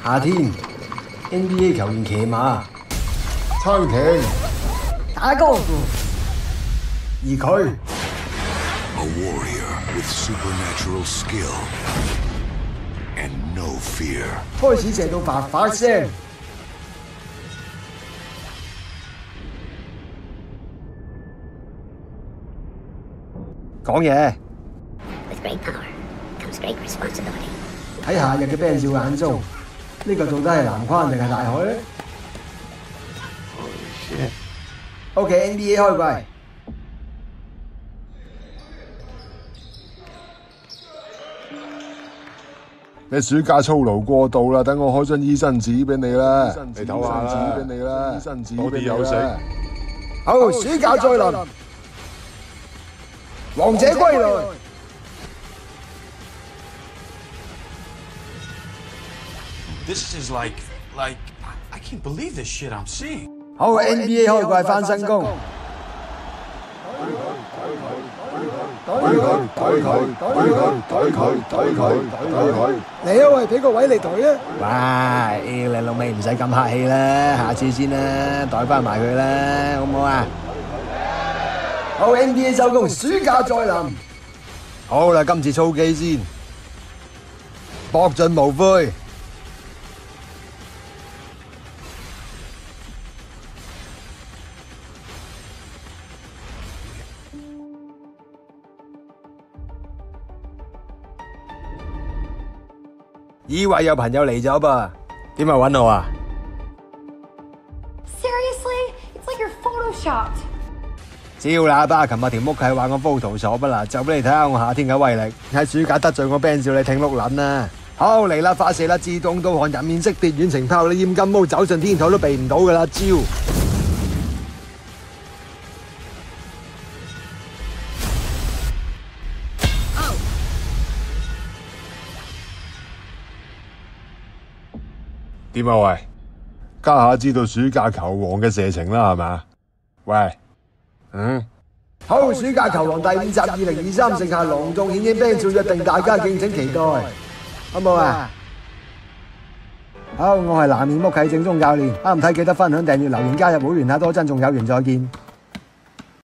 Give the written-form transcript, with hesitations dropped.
夏天 NBA 球員騎馬， 撐艇， 打高爾夫。 而佢 A warrior with supernatural skill and no fear. 開始射到發發聲。講嘢。 With great power comes great responsibility. 喺夏日嘅 Ben 少眼中，呢個到底係籃框定係大海咧 ？OK NBA 開季。 你暑假操勞過度啦，等我開張醫生紙俾你啦，你唞下啦，俾你啦，醫生紙多啲休息。 好，暑假再臨，王者歸來。 This is like I can't believe this shit I'm seeing. 好 NBA 開季翻新工。嚟啊喂，俾個位你隊啊！喂，你老味唔使咁客氣啦，下次先啦，袋翻埋佢啦，好唔好啊？好 NBA 收工，暑假再臨。好啦，今次操機先，搏盡無悔。以為有朋友嚟咗噃，點啊揾我啊 Seriously? It's like you're photoshopped. 招喇叭，琴日條木契話我 Photoshop 啦，就俾你睇下我夏天嘅威力。喺暑假得罪我 Ben 少，你挺碌撚啦！好嚟啦，發射啦，自動導航人面識別遠程炮，你染金毛走上天台都避唔到噶啦，招！ 點啊喂？家下知道暑假球王嘅射程啦係嘛？喂， 好，暑假球王第5集2023盛夏隆重顯映 Ben 少，約定大家敬請期待，好唔好啊？好，我係藍面木契正宗教練，啱唔睇記得分享、訂閱、留言、加入會員，下多珍重有緣再見。